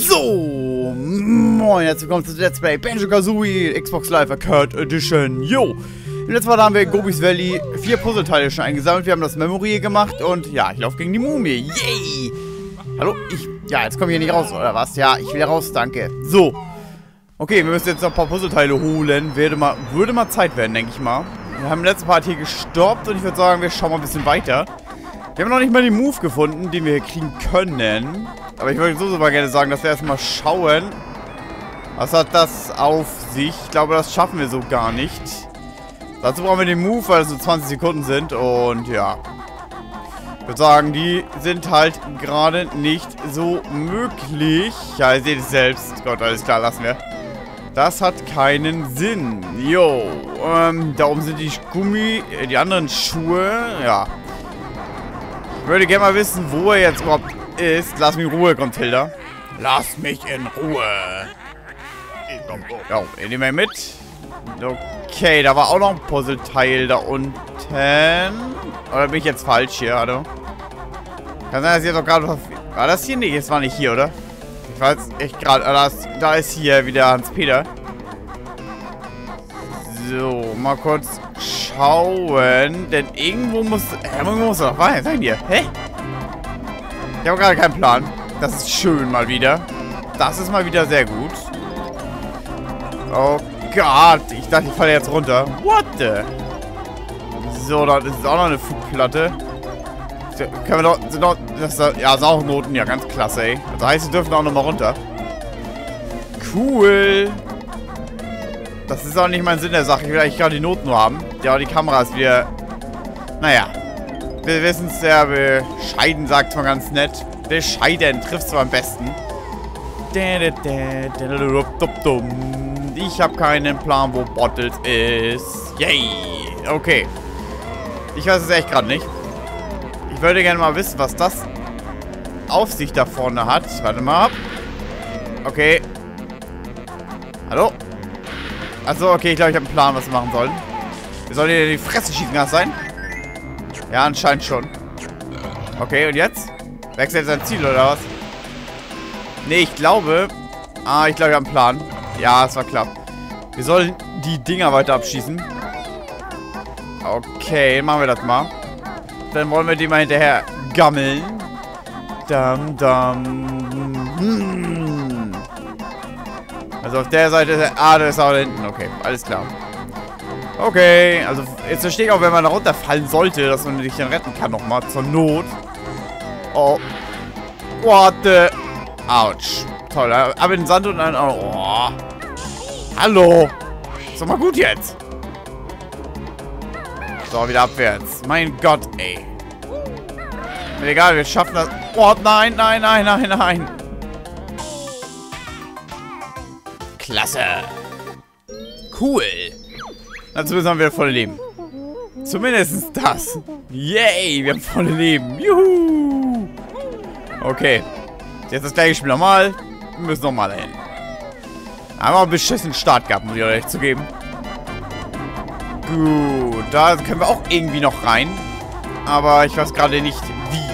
So, moin, herzlich willkommen zu Let's Play Banjo-Kazooie Xbox Live Arcade Edition. Jo, im letzten Mal haben wir in Gobi's Valley 4 Puzzleteile schon eingesammelt. Wir haben das Memory gemacht und ja, ich laufe gegen die Mumie. Yay! Hallo, ja, jetzt komme ich hier nicht raus, oder was? Ja, ich will raus, danke. So, okay, wir müssen jetzt noch ein paar Puzzleteile holen. Würde mal Zeit werden, denke ich mal. Wir haben im letzten Part hier gestoppt und ich würde sagen, wir schauen mal ein bisschen weiter. Wir haben noch nicht mal den Move gefunden, den wir hier kriegen können. Aber ich würde so mal gerne sagen, dass wir erstmal schauen. Was hat das auf sich? Ich glaube, das schaffen wir so gar nicht. Dazu brauchen wir den Move, weil es so 20 Sekunden sind. Und ja. Ich würde sagen, die sind halt gerade nicht so möglich. Ja, ihr seht es selbst. Gott, alles klar, lassen wir. Das hat keinen Sinn. Jo. Da oben sind die anderen Schuhe. Ja. Ich würde gerne mal wissen, wo er jetzt überhaupt ist. Lass mich in Ruhe, kommt Hilda. Lass mich in Ruhe. Ja, nehmen wir mit. Okay, da war auch noch ein Puzzleteil da unten. Oder bin ich jetzt falsch hier, hallo? Kann sein, dass ich jetzt auch gerade... War das hier? Nee, das war nicht hier, oder? Ich weiß echt gerade... Da ist hier wieder Hans-Peter. So, mal kurz schauen. Denn irgendwo muss... irgendwo muss doch sein hier. Hä? Ich habe gerade keinen Plan. Das ist schön mal wieder. Das ist mal wieder sehr gut. Oh Gott. Ich dachte, ich falle jetzt runter. What the? So, da ist auch noch eine Flugplatte. Können wir doch... ja, ist auch Noten. Ja, ganz klasse, ey. Das heißt, sie dürfen auch nochmal runter. Cool. Das ist auch nicht mein Sinn der Sache. Ich will eigentlich gerade die Noten nur haben. Ja, die Kamera ist wieder... Naja. Wir wissen es sehr bescheiden, sagt man ganz nett. Bescheiden trifft zwar am besten. Ich habe keinen Plan, wo Bottles ist. Yay. Okay. Ich weiß es echt gerade nicht. Ich würde gerne mal wissen, was das auf sich da vorne hat. Warte mal. Okay. Hallo? Achso, okay, ich glaube, ich habe einen Plan, was wir machen sollen. Wir sollen hier in die Fresse schießen, kann das sein? Ja, anscheinend schon. Okay, und jetzt? Wechselt sein Ziel, oder was? Nee, ich glaube... ich glaube, wir haben einen Plan. Ja, es war klar. Wir sollen die Dinger weiter abschießen. Okay, machen wir das mal. Dann wollen wir die mal hinterher gammeln. Also auf der Seite ist er... der ist auch da hinten. Okay, alles klar. Okay, also jetzt verstehe ich auch, wenn man da runterfallen sollte, dass man sich dann retten kann nochmal, zur Not. Oh. What the... Autsch. Toll, aber in den Sand und dann... Oh. Hallo. Ist doch mal gut jetzt. So, wieder abwärts. Mein Gott, ey. Mir egal, wir schaffen das... Oh, nein. Klasse. Cool. Na, zumindest haben wir volle Leben. Zumindest das. Yay, wir haben volle Leben. Juhu. Okay. Jetzt das gleiche Spiel nochmal. Wir müssen nochmal hin. Haben wir einen beschissenen Start gehabt, muss ich euch zugeben. Gut, da können wir auch irgendwie noch rein. Aber ich weiß gerade nicht, wie.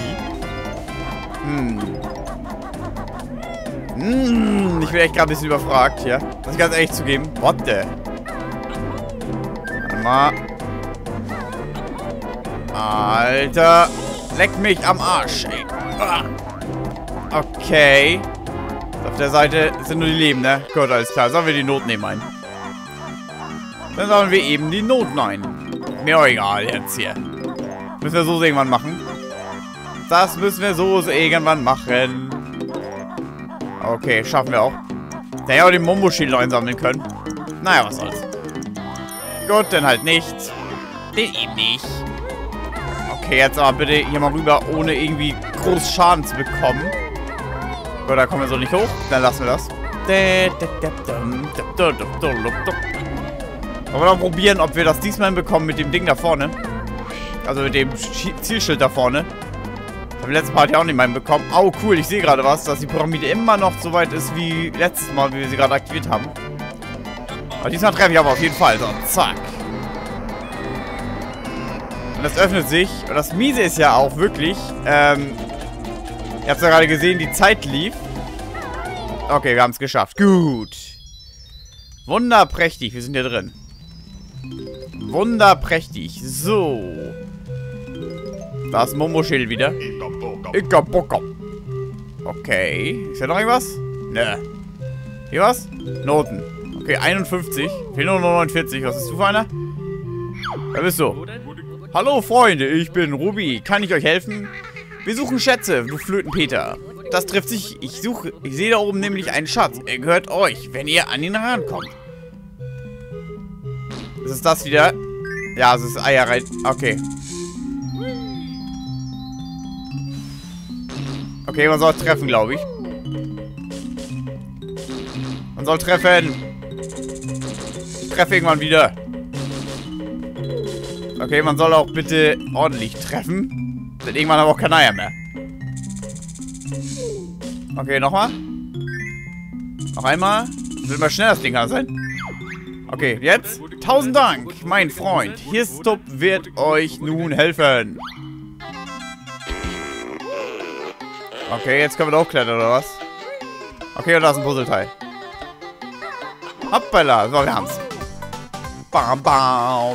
Ich bin echt gerade ein bisschen überfragt hier. Das ist ganz ehrlich zugeben. What the? Warte mal. Alter. Leck mich am Arsch, ey. Okay. Auf der Seite sind nur die Leben, ne? Gut, alles klar. Sollen wir die Noten nehmen ein? Dann sollen wir eben die Noten ein. Mir auch egal jetzt hier. Müssen wir so irgendwann machen. Das müssen wir so irgendwann machen. Okay, schaffen wir auch. Da ja auch den Mombo-Schild noch einsammeln können. Naja, was soll's. Gut, dann halt nicht. Den eben nicht. Okay, jetzt aber bitte hier mal rüber, ohne irgendwie groß Schaden zu bekommen. Gut, da kommen wir so nicht hoch. Dann lassen wir das. Wollen wir noch probieren, ob wir das diesmal hinbekommen mit dem Ding da vorne. Also mit dem Zielschild da vorne. Das haben wir letzten Part ja auch nicht mal hinbekommen. Oh, cool, ich sehe gerade was, dass die Pyramide immer noch so weit ist wie letztes Mal, wie wir sie gerade aktiviert haben. Aber diesmal treffe ich aber auf jeden Fall. So, zack. Und das öffnet sich. Und das Miese ist ja auch wirklich, ihr habt es ja gerade gesehen, die Zeit lief. Okay, wir haben es geschafft. Gut. Wunderprächtig. Wir sind hier drin. Wunderprächtig. So. Da ist Momo-Schild wieder. Icka-Bocka. Okay. Ist hier noch irgendwas? Ne. Hier was? Noten. Okay, 51. Fehlen nur noch 49. Was bist du für einer? Wer bist du? Hallo, Freunde. Ich bin Ruby. Kann ich euch helfen? Wir suchen Schätze, du Flötenpeter. Das trifft sich. Ich sehe da oben nämlich einen Schatz. Er gehört euch, wenn ihr an ihn rankommt. Ist das wieder? Ja, es ist Eier rein. Okay. Okay, man soll treffen, glaube ich. Man soll treffen. Ich treffe irgendwann wieder. Okay, man soll auch bitte ordentlich treffen. Denn irgendwann haben wir auch keine Eier mehr. Okay, nochmal. Noch einmal. Will mal schnell das Ding sein. Okay, jetzt. 1000 Dank, mein Freund. Hirstop wird euch nun helfen. Okay, jetzt können wir da hochklettern, oder was? Okay, und da ist ein Puzzleteil. Hoppala, so, wir haben's. Bam, bam.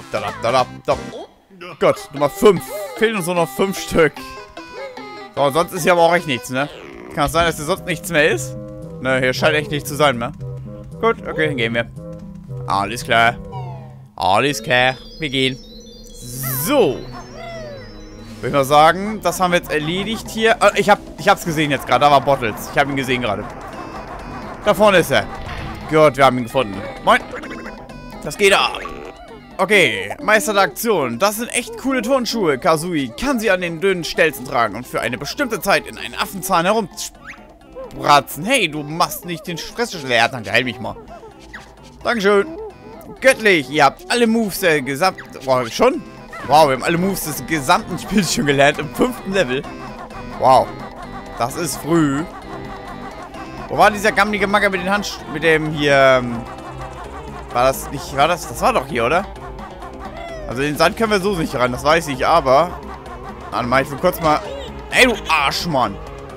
Gott, Nummer 5. Fehlen uns nur noch 5 Stück. So, sonst ist hier aber auch echt nichts, ne? Kann es sein, dass hier sonst nichts mehr ist? Ne, hier scheint echt nichts zu sein mehr. Gut, okay, dann gehen wir. Alles klar. Alles klar. Wir gehen. So. Würde ich mal sagen, das haben wir jetzt erledigt hier. Ich hab's gesehen jetzt gerade. Da war Bottles. Ich habe ihn gesehen gerade. Da vorne ist er. Gut, wir haben ihn gefunden. Moin. Das geht ab. Okay, Meister der Aktion. Das sind echt coole Turnschuhe. Kazooie kann sie an den dünnen Stelzen tragen und für eine bestimmte Zeit in einen Affenzahn herumspratzen. Hey, du machst nicht den Stress leer. Danke, heil mich mal. Dankeschön. Göttlich, ihr habt alle Moves der gesamten... Wow, schon? Wow, wir haben alle Moves des gesamten Spiels schon gelernt im 5. Level. Wow. Das ist früh. Wo war dieser gammelige Magger mit den Handschuhen? Mit dem hier... War das nicht... War das... Das war doch hier, oder? Also in den Sand können wir so nicht ran, das weiß ich, aber... Warte mal, ich will kurz mal... Ey, du Arschmann!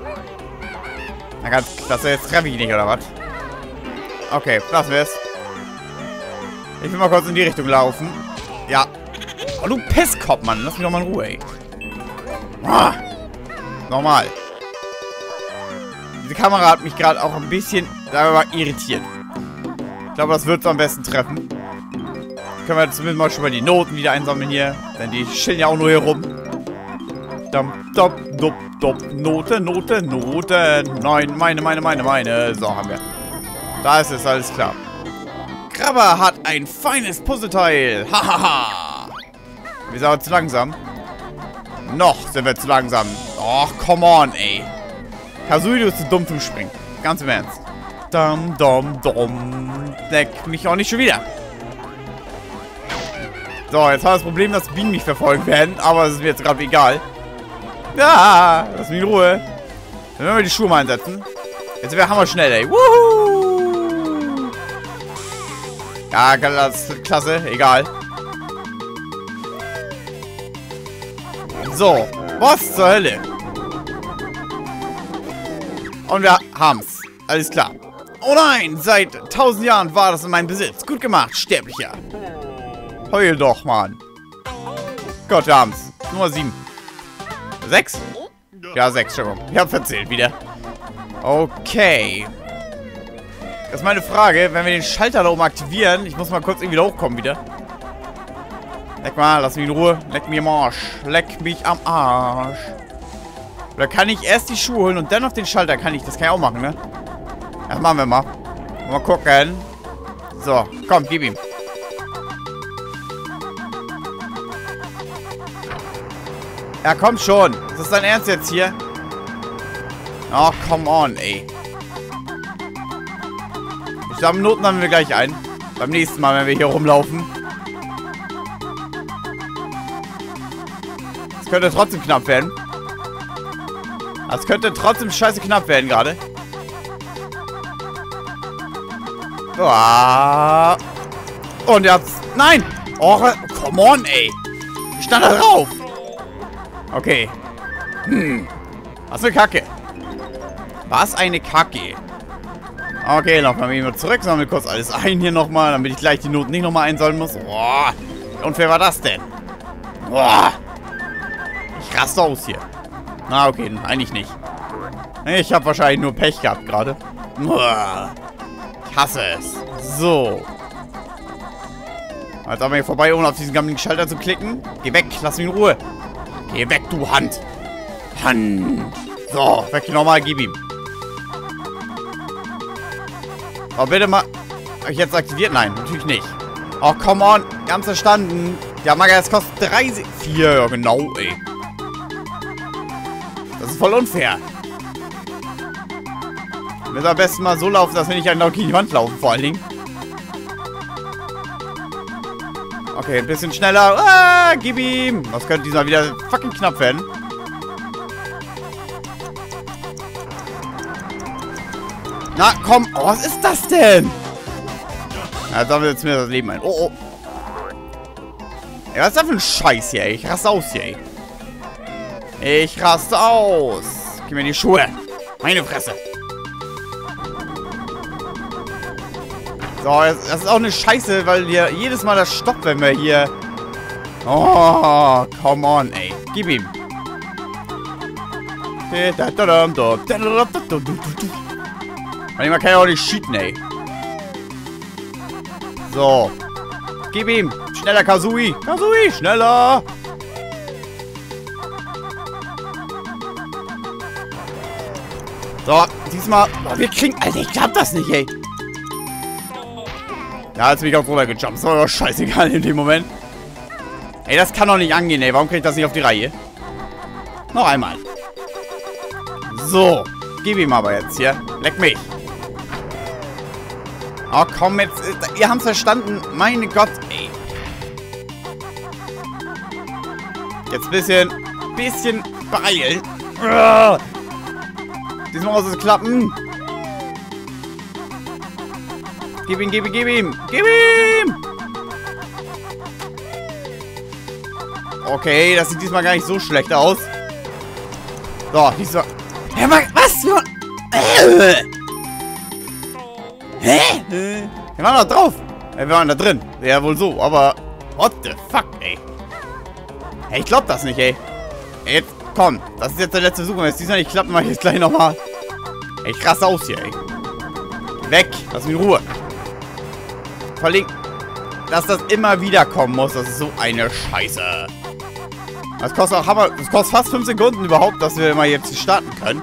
Na ganz klasse, jetzt treffe ich ihn nicht, oder was? Okay, lassen wir es. Ich will mal kurz in die Richtung laufen. Ja. Oh, du Pisskopf, Mann. Lass mich doch mal in Ruhe, ey. Ah. Nochmal. Diese Kamera hat mich gerade auch ein bisschen, sagen wir mal, irritiert. Ich glaube, das wird so am besten treffen. Können wir zumindest mal schon mal die Noten wieder einsammeln hier. Denn die chillen ja auch nur hier rum. Note, Note, Note. Nein, meine. So, haben wir. Da ist es, alles klar. Krabber hat ein feines Puzzleteil. Hahaha. Wir sind aber zu langsam. Noch sind wir zu langsam. Och, come on, ey. Kazooie, du bist zu dumm zum Springen. Ganz im Ernst. Leck mich auch nicht schon wieder. So, jetzt haben wir das Problem, dass Bienen mich verfolgen werden. Aber es ist mir jetzt gerade egal. Ja, lass mich in Ruhe. Dann werden wir die Schuhe mal einsetzen. Jetzt sind wir hammerschnell, ey. Wuhu! Ja, klasse. Egal. So. Was zur Hölle? Und wir haben's. Alles klar. Oh nein, seit 1000 Jahren war das in meinem Besitz. Gut gemacht, Sterblicher. Heul doch, Mann. Gott, wir haben's. Nummer 7. 6? Ja, 6, schon. Ich hab verzählt wieder. Okay. Das ist meine Frage, wenn wir den Schalter da oben aktivieren. Ich muss mal kurz irgendwie da hochkommen wieder. Leck mal, lass mich in Ruhe. Leck mich am Arsch. Leck mich am Arsch. Oder kann ich erst die Schuhe holen und dann auf den Schalter? Das kann ich auch machen, ne? Das machen wir mal. Mal gucken. So, komm, gib ihm. Ja, komm schon. Ist das dein Ernst jetzt hier? Ach, come on, ey. Ich glaube, Noten haben wir gleich ein. Beim nächsten Mal, wenn wir hier rumlaufen. Das könnte trotzdem knapp werden. Das könnte trotzdem scheiße knapp werden gerade. Und jetzt... Nein! Oh, come on, ey. Ich stand da drauf. Okay. Was für Kacke. Was eine Kacke. Okay, laufen wir wieder zurück. Sammeln wir kurz alles ein hier nochmal, damit ich gleich die Noten nicht nochmal einsammeln muss. Boah, wie unfair war das denn? Boah. Ich raste aus hier. Na, okay, eigentlich nicht. Ich habe wahrscheinlich nur Pech gehabt gerade. Ich hasse es. So. Jetzt haben wir hier vorbei, ohne auf diesen gammeligen Schalter zu klicken. Geh weg, lass mich in Ruhe. Geh weg, du Hand. Hand. So, weg nochmal, gib ihm. Oh, bitte mal. Habe ich jetzt aktiviert? Nein, natürlich nicht. Oh, come on. Ganz verstanden. Der Maga, das kostet 4, ja genau, ey. Das ist voll unfair. Wir müssen am besten mal so laufen, dass wir nicht an die Wand laufen, vor allen Dingen. Okay, ein bisschen schneller. Ah, gib ihm. Das könnte diesmal wieder fucking knapp werden. Na, komm. Oh, was ist das denn? Ja, da wird jetzt mir das Leben ein. Oh, oh. Ey, was ist das für ein Scheiß hier, ey? Ich raste aus hier, ey. Ich raste aus. Gib mir die Schuhe. Meine Fresse. So, das ist auch eine Scheiße, weil hier jedes Mal das stoppt, wenn wir hier... Oh, come on, ey. Gib ihm. Manchmal kann ich auch nicht cheaten, ey. So. Gib ihm. Schneller, Kazooie. Kazooie, schneller. So, diesmal... Oh, wir kriegen... Alter, ich glaub das nicht, ey. Ja, jetzt bin ich auch drüber gejumpt. Das war doch scheißegal in dem Moment. Ey, das kann doch nicht angehen, ey. Warum krieg ich das nicht auf die Reihe? Noch einmal. So. Gib ihm aber jetzt hier. Leck mich. Oh, komm jetzt. Ihr habt's verstanden. Meine Gott, ey. Jetzt ein bisschen beeilen. Diesmal muss es klappen. Gib ihm, gib ihm, gib ihm. Gib ihm! Okay, das sieht diesmal gar nicht so schlecht aus. So, diesmal... Hä, was? Hä? Wir waren da drauf. Wir waren da drin. Ja, wohl so, aber... What the fuck, ey? Hey, ich glaub das nicht, ey. Ey, jetzt, komm. Das ist jetzt der letzte Versuch. Wenn es diesmal nicht klappt, mach ich jetzt gleich nochmal. Ey, ich raste aus hier, ey. Weg. Lass mich in Ruhe. Vor allem, dass das immer wieder kommen muss, das ist so eine Scheiße. Das kostet auch Hammer. Das kostet fast 5 Sekunden überhaupt, dass wir mal jetzt starten können.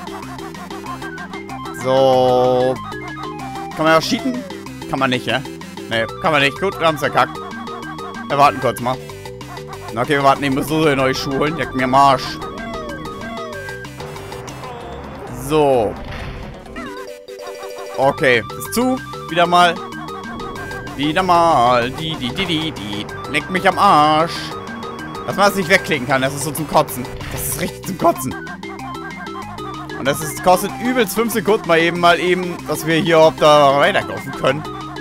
So. Kann man auch cheaten? Kann man nicht, ja? Ne, kann man nicht. Gut, wir haben es verkackt. Wir warten kurz mal. Okay, wir warten. Ich muss so neue Schuhe holen. Jack mir am Arsch. So. Okay, ist zu. Wieder mal. Wieder mal. Die. Leckt mich am Arsch. Dass man das nicht wegklicken kann, das ist so zum Kotzen. Das ist richtig zum Kotzen. Und das ist, kostet übelst 5 Sekunden mal eben, dass wir hier ob da weiterlaufen können.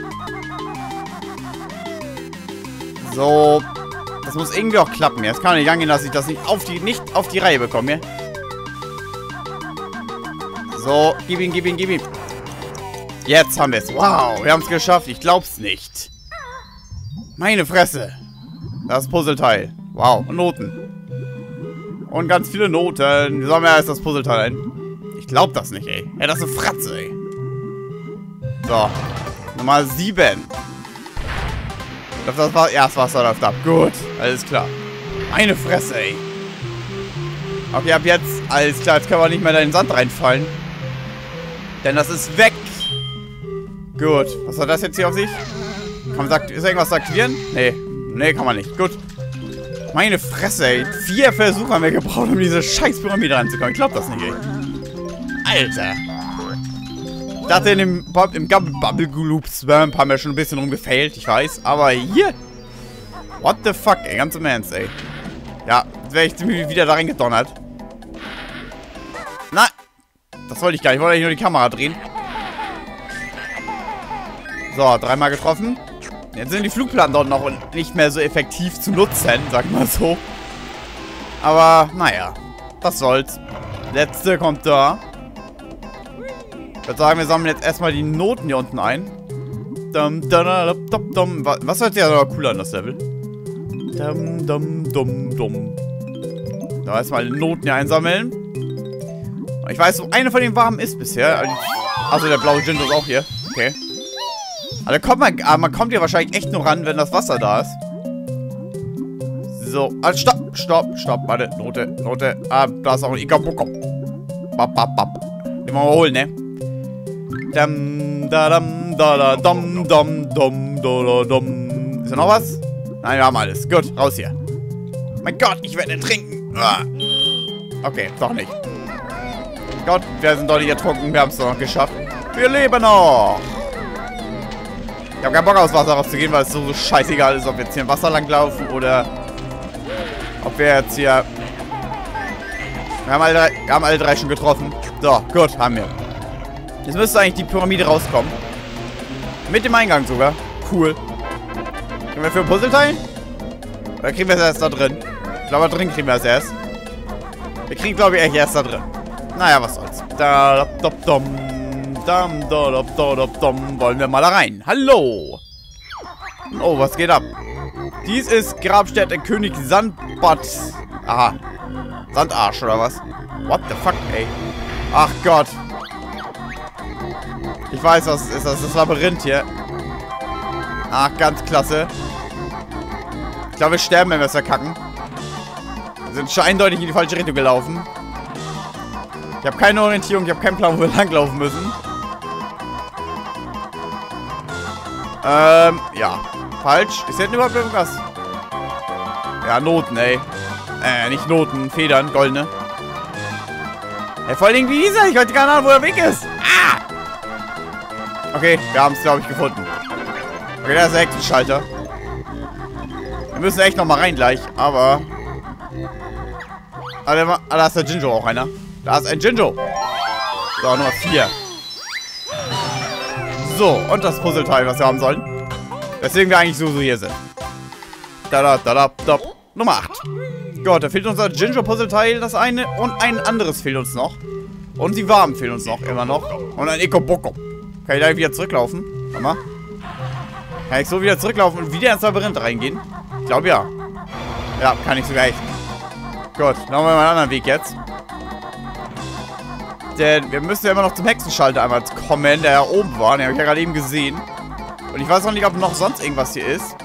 So. Das muss irgendwie auch klappen. Jetzt kann nicht angehen, dass ich das nicht auf die Reihe bekomme. Ja? So. Gib ihn, gib ihn, gib ihn. Jetzt haben wir es. Wow, wir haben es geschafft. Ich glaub's nicht. Meine Fresse. Das Puzzleteil. Wow, und Noten. Und ganz viele Noten. Wie soll man erst das Puzzleteil ein? Ich glaub das nicht, ey. Ja, das ist eine Fratze, ey. So. Nummer 7. Das war, ja, das Wasser läuft ab. Gut, alles klar. Meine Fresse, ey. Okay, ab jetzt, alles klar. Jetzt können wir nicht mehr in den Sand reinfallen. Denn das ist weg. Gut. Was hat das jetzt hier auf sich? Kann man ist irgendwas aktivieren? Nee. Nee, kann man nicht. Gut. Meine Fresse, ey. 4 Versuche haben wir gebraucht, um diese scheiß Pyramide reinzukommen. Ich glaub das nicht, ey. Alter. Ich dachte, in dem Bubble Loops ein paar Mal schon ein bisschen rumgefailt, ich weiß. Aber hier. What the fuck, ey. Ganz im Ernst, ey. Ja, jetzt wäre ich ziemlich wieder da reingedonnert. Nein. Das wollte ich gar nicht. Ich wollte eigentlich nur die Kamera drehen. So, 3-mal getroffen. Jetzt sind die Flugplatten dort noch nicht mehr so effektiv zu nutzen, sag mal so. Aber, naja. Was soll's. Letzte kommt da. Ich würde sagen, wir sammeln jetzt erstmal die Noten hier unten ein. Was hört sich ja noch cooler an, das Level? Da erstmal Noten hier einsammeln. Ich weiß, so eine von den Waben ist bisher. Also der blaue Jinjo ist auch hier. Okay. Aber man kommt hier wahrscheinlich echt nur ran, wenn das Wasser da ist. So. Also stopp. Warte. Note. Ah, da ist auch ein Ikaboko. Den wollen wir mal holen, ne? Ist da noch was? Nein, wir haben alles. Gut, raus hier. Mein Gott, ich werde trinken. Okay, doch nicht. Gott, wir sind doch nicht ertrunken. Wir haben es doch noch geschafft. Wir leben noch. Ich habe keinen Bock, aus Wasser rauszugehen, weil es so scheißegal ist, ob wir jetzt hier im Wasser langlaufen oder ob wir jetzt hier... Wir haben alle drei schon getroffen. So, gut, haben wir. Jetzt müsste eigentlich die Pyramide rauskommen. Mit dem Eingang sogar. Cool. Kriegen wir für ein Puzzleteil? Oder kriegen wir es erst da drin? Ich glaube, da drin kriegen wir es erst. Wir kriegen, glaube ich, echt erst da drin. Naja, was soll's. Wollen wir mal da rein. Hallo. Oh, was geht ab? Dies ist Grabstätte König Sandbad. Aha. Sandarsch, oder was? What the fuck, ey? Ach Gott. Ich weiß, was ist das? Das Labyrinth hier. Ach, ganz klasse. Ich glaube, wir sterben, wenn wir es verkacken. Wir sind schon eindeutig in die falsche Richtung gelaufen. Ich habe keine Orientierung, ich habe keinen Plan, wo wir langlaufen müssen. Ja. Falsch. Ist hier überhaupt irgendwas? Ja, Noten, ey. Nicht Noten, Federn, goldene. Ey, vor allen Dingen, wie hieß er? Ich weiß keine Ahnung, wo der Weg ist. Ah! Okay, wir haben es, glaube ich, gefunden. Okay, da ist der Hexenschalter. Wir müssen echt nochmal rein gleich, aber... da ist der Jinjo auch einer. Da ist ein Jinjo. So, Nummer 4. So, und das Puzzleteil, was wir haben sollen. Weswegen wir eigentlich so hier sind. Nummer 8. Gut, da fehlt unser Jinjo-Puzzleteil, das eine. Und ein anderes fehlt uns noch. Und die Waben fehlen uns noch, immer noch. Und ein Ikoboko. Kann ich da wieder zurücklaufen? Warte mal. Kann ich so wieder zurücklaufen und wieder ins Labyrinth reingehen? Ich glaube ja. Ja, kann ich sogar echt. Gut, dann haben wir mal einen anderen Weg jetzt. Denn wir müssen ja immer noch zum Hexenschalter einmal kommen, der ja oben war. Den habe ich ja gerade eben gesehen. Und ich weiß auch nicht, ob noch sonst irgendwas hier ist.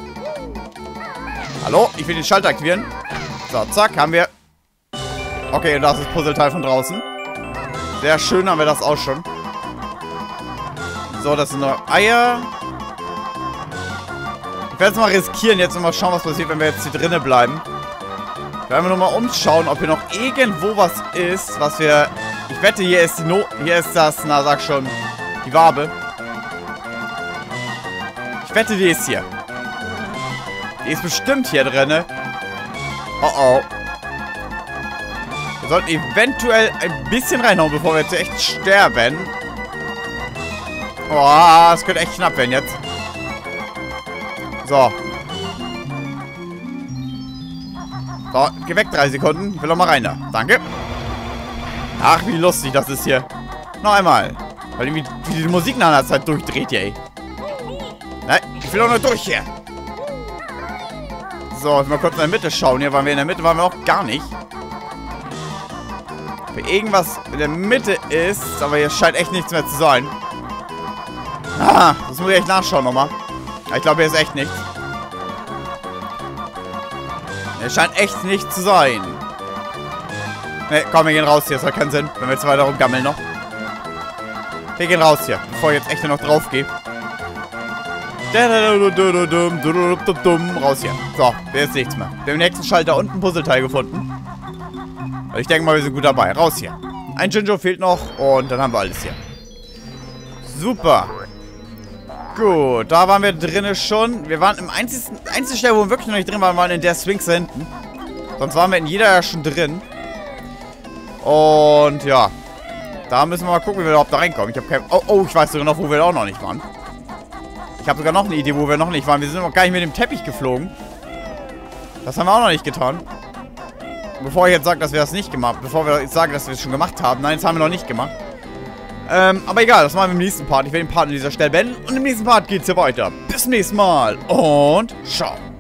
Hallo? Ich will den Schalter aktivieren. So, zack, haben wir. Okay, und das ist das Puzzleteil von draußen. Sehr schön, haben wir das auch schon. So, das sind noch Eier. Ich werde es mal riskieren, jetzt mal schauen, was passiert, wenn wir jetzt hier drinnen bleiben. Wir werden nur mal umschauen, ob hier noch irgendwo was ist, was wir... Ich wette, hier ist hier ist das, na sag schon, die Wabe. Ich wette, die ist hier. Die ist bestimmt hier drin. Oh oh. Wir sollten eventuell ein bisschen reinhauen, bevor wir jetzt echt sterben. Oh, das könnte echt knapp werden jetzt. So. So, geh weg, 3 Sekunden. Ich will noch mal rein da. Danke. Ach, wie lustig das ist hier. Noch einmal. Weil wie die Musik nach einer Zeit durchdreht hier, ey. Nein, ich will auch noch durch hier. So, ich will mal kurz in der Mitte schauen. Hier waren wir in der Mitte, waren wir auch gar nicht. Ob irgendwas in der Mitte ist, aber hier scheint echt nichts mehr zu sein. Ah, das muss ich echt nachschauen nochmal. Ich glaube, hier ist echt nichts. Hier scheint echt nichts zu sein. Ne, komm, wir gehen raus hier. Das hat keinen Sinn, wenn wir jetzt weiter rumgammeln noch. Wir gehen raus hier, bevor ich jetzt echt nur noch drauf gehe. Raus hier. So, hier ist nichts mehr. Wir haben den nächsten Schalter und ein Puzzleteil gefunden. Also ich denke mal, wir sind gut dabei. Raus hier. Ein Jinjo fehlt noch und dann haben wir alles hier. Super. Gut, da waren wir drinnen schon. Wir waren im einzigen Stelle, wo wir wirklich noch nicht drin waren, waren in der Sphinx hinten. Sonst waren wir in jeder ja schon drin. Und ja. Da müssen wir mal gucken, wie wir überhaupt da reinkommen. Ich habe kein... Oh, ich weiß sogar noch, wo wir auch noch nicht waren. Ich habe sogar noch eine Idee, wo wir noch nicht waren. Wir sind noch gar nicht mit dem Teppich geflogen. Das haben wir auch noch nicht getan. Bevor ich jetzt sage, dass wir das nicht gemacht haben. Bevor wir jetzt sagen, dass wir es schon gemacht haben. Nein, das haben wir noch nicht gemacht. Aber egal, das machen wir im nächsten Part. Ich werde den Part an dieser Stelle beenden und im nächsten Part geht's hier weiter. Bis zum nächsten Mal und ciao.